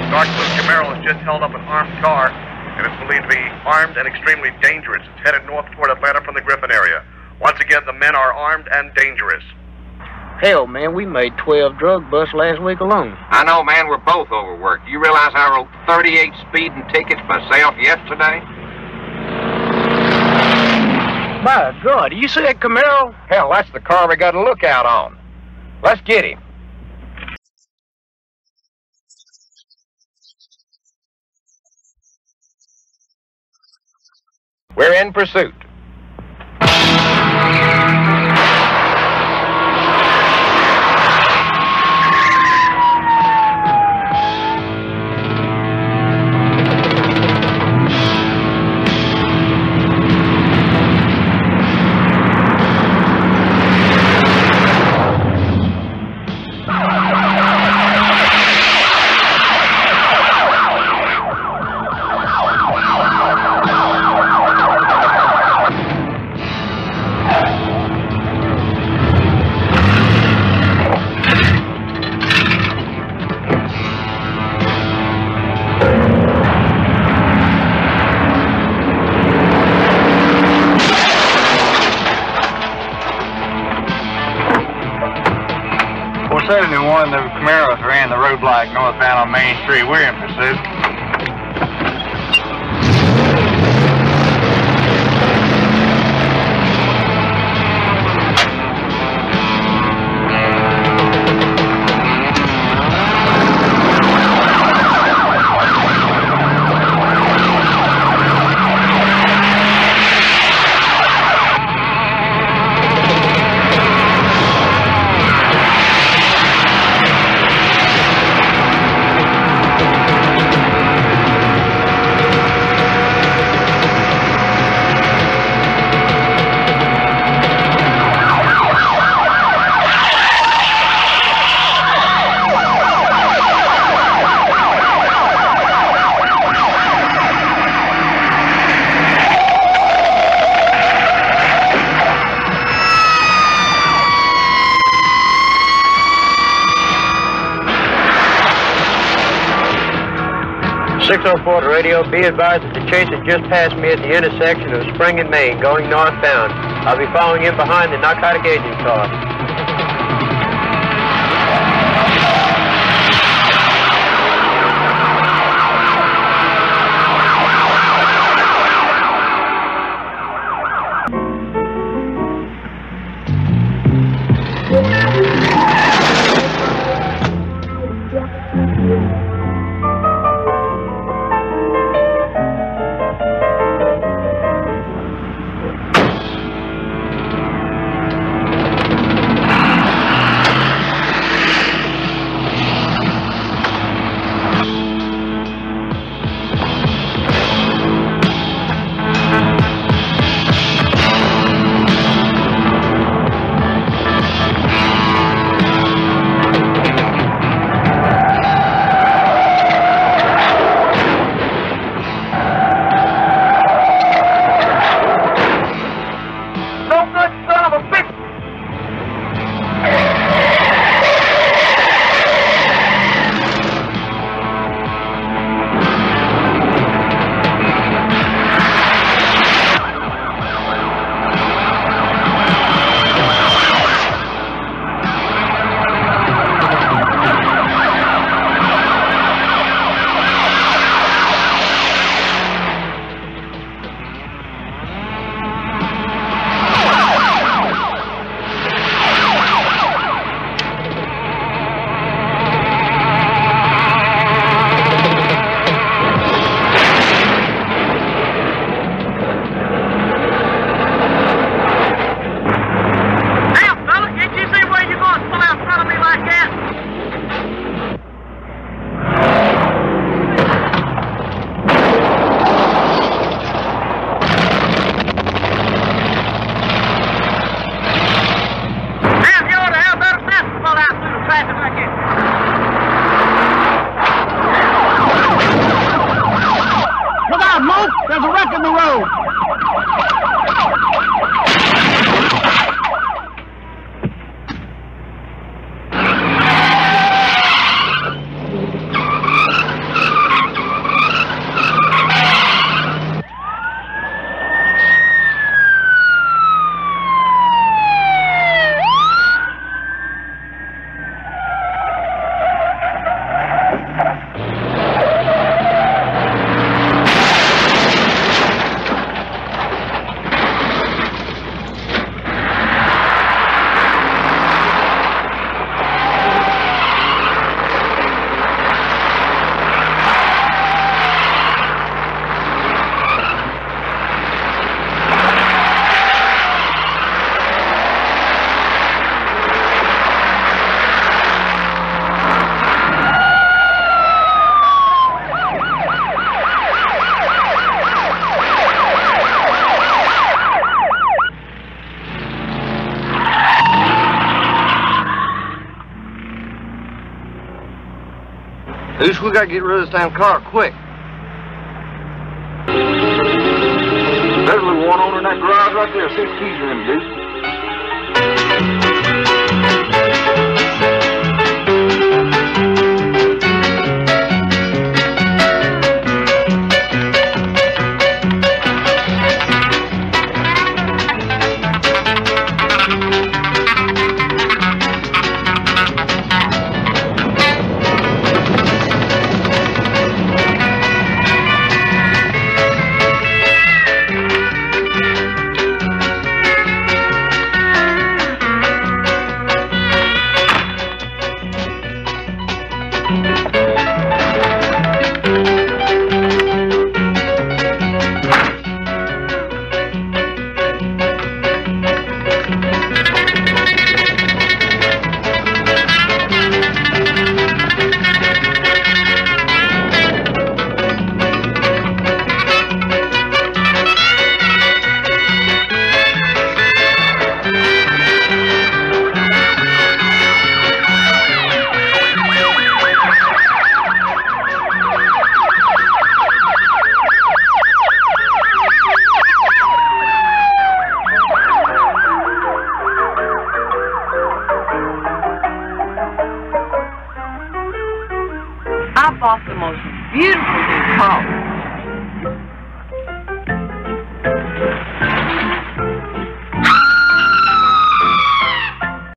Dark blue Camaro has just held up an armed car, and it's believed to be armed and extremely dangerous. It's headed north toward Atlanta from the Griffin area. Once again, the men are armed and dangerous. Hell, man, we made 12 drug busts last week alone. I know, man, we're both overworked. You realize I wrote 38 speeding tickets myself yesterday? My God, you see that Camaro? Hell, that's the car we got a lookout on. Let's get him. We're in pursuit. One of the Camaros ran the roadblock northbound on Main Street. We're in pursuit. .604 to radio. Be advised that the chase has just passed me at the intersection of Spring and Main, going northbound. I'll be following in behind the narcotic agent car. Deuce, we gotta get rid of this damn car quick. There's a little one owner in that garage right there. 6 keys in him, Deuce. I bought the most beautiful new car.